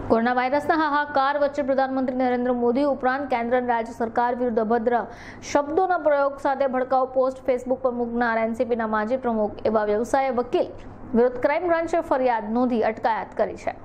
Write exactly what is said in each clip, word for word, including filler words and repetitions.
Corona વાયરસના હાહાકાર વચ્ચે પ્રધાનમંત્રી નરેન્દ્ર મોદી ઉપરાંત કેન્દ્ર અને રાજ્ય સરકાર વિરુદ્ધ અભદ્ર શબ્દોના પ્રયોગ સાથે ભડકાઉ પોસ્ટ ફેસબુક પર મૂકનાર એનસીપીના માજી પ્રમુખ એવા વ્યવસાય વકીલ વિરુદ્ધ ક્રાઇમ બ્રાન્ચે ફરિયાદ નોંધી અટકાયત કરી છે।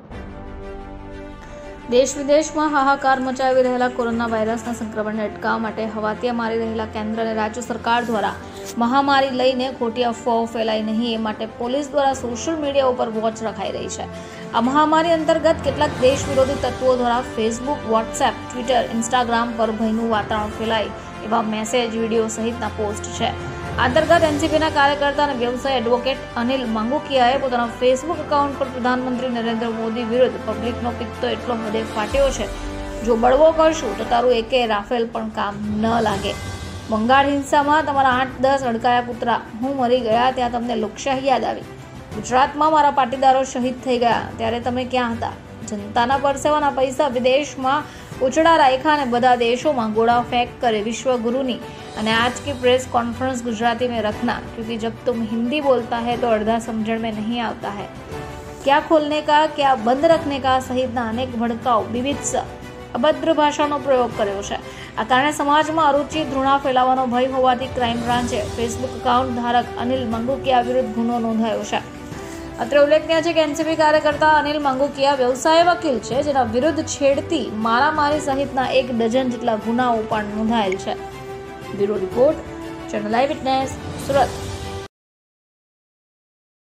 દેશ વિદેશમાં હાહાકાર મચાવી રહેલા કોરોના વાયરસના સંક્રમણને અટકાવવા માટે હવાતિયા મારી રહેલા કેન્દ્ર અને રાજ્ય સરકાર દ્વારા મહામારી લઈને ખોટી અફવાઓ ફેલાય નહીં એ માટે પોલીસ દ્વારા સોશિયલ મીડિયા ઉપર વોચ રખાઈ રહી છે। આ મહામારી અંતર્ગત કેટલાક દેશ વિરોધી તત્વો દ્વારા ફેસબુક, વોટ્સએપ, ટ્વિટર, ઇન્સ્ટાગ્રામ પર ભયનું વાતાવરણ ફેલાય એવા મેસેજ, વિડીયો સહિતના પોસ્ટ છે। આ અંતર્ગત એનસીપીના કાર્યકર્તા અને વ્યવસાય એડવોકેટ અનિલ માંગુકિયાએ પોતાના ફેસબુક એકાઉન્ટ પર પ્રધાનમંત્રી નરેન્દ્ર મોદી વિરુદ્ધ પબ્લિકનો પિત્તો એટલો હદે ફાટ્યો છે, જો બળવો કરશું તો તારું એકે રાફેલ પણ કામ ન લાગે। બંગાળ હિંસામાં તમારા આઠ દસ અડકાયા પુતરા, હું મરી ગયા ત્યાં તમને લોકશાહી યાદ આવી। ગુજરાતમાં મારા પાટીદારો શહીદ થઈ ગયા ત્યારે તમે ક્યાં હતા? જનતાના પરસેવાના પૈસા વિદેશમાં ઉચડા રાખ્યા અને બધા દેશોમાં ગોળા ફેંક કરે વિશ્વગુરુની અને आज की प्रेस कॉन्फ्रेंस गुजराती में रखना, क्योंकि जब तुम हिंदी बोलता है तो अर्धा समझण में नहीं आता है। क्या खोलने का, क्या બંધ रखने का સહિતના અનેક ભડકાઉ, વિવિધ અભદ્ર ભાષાનો પ્રયોગ કર્યો છે। આ કારણે સમાજમાં અરુચિ, ધૃણા ફેલાવાનો ભય હોવાથી ક્રાઇમ બ્રાન્ચે ફેસબુક એકાઉન્ટ ધારક અનિલ માંગુકિયા વિરુદ્ધ ગુનો નોંધાયો છે। અત્રે ઉલ્લેખનીય છે કે એનસીપી કાર્યકર્તા અનિલ માંગુકિયા વ્યવસાય વકીલ છે, જેના વિરુદ્ધ છેડતી, મારામારી સહિતના એક ડઝન જેટલા ગુનાઓ પણ નોંધાયેલ છે। Bureau report, channel eye witness, Surat.